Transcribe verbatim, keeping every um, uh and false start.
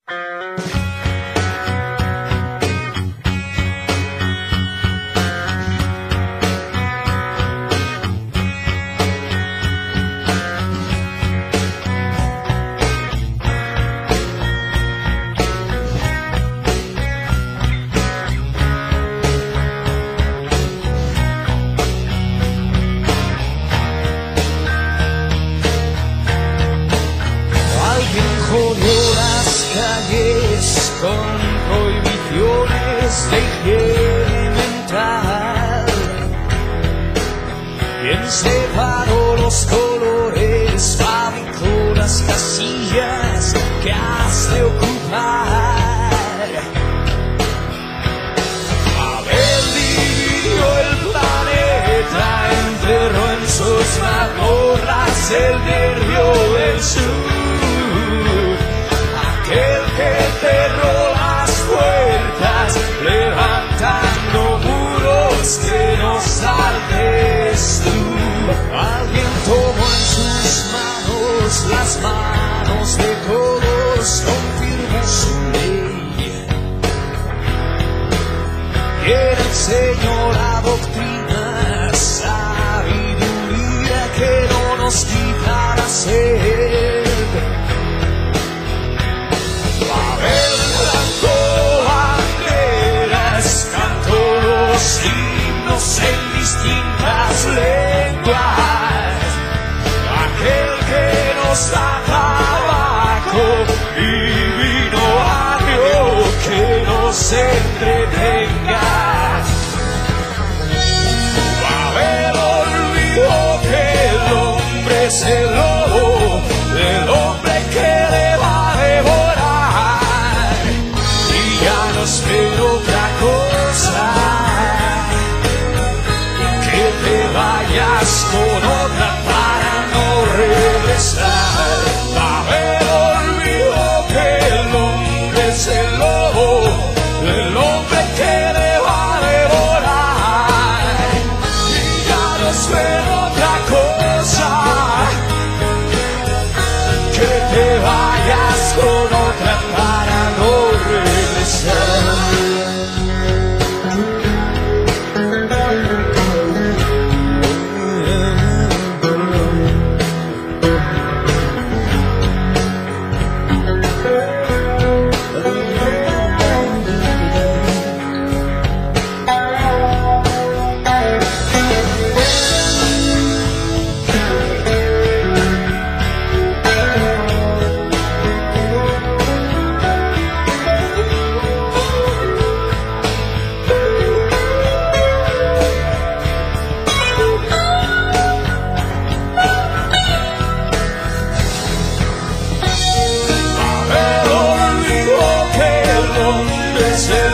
Con prohibiciones de higiene mental. Quien separó los colores, fabricó las casillas que has de ocupar. Haber dividido el planeta, enterró en sus mazmorras el nervio del sur. Aquel que cerró las puertas, levantando muros que no saltes tú. Alguien tomó en sus manos las manos de todos, confirmó su ley. Y él enseñó la doctrina, sabiduría que no nos quita la sed. En distintas lenguas, aquel que nos da tabaco y vino agrio que nos entretenga. Babel olvidó que el hombre es el lobo, el hombre que le va a devorar, y ya no espera otra cosa. Vayas con otra para no regresar. Babel olvidó que el hombre es el lobo, el hombre que le va a devorar, y ya no espera otra cosa que te vayas con otra para no regresar. Say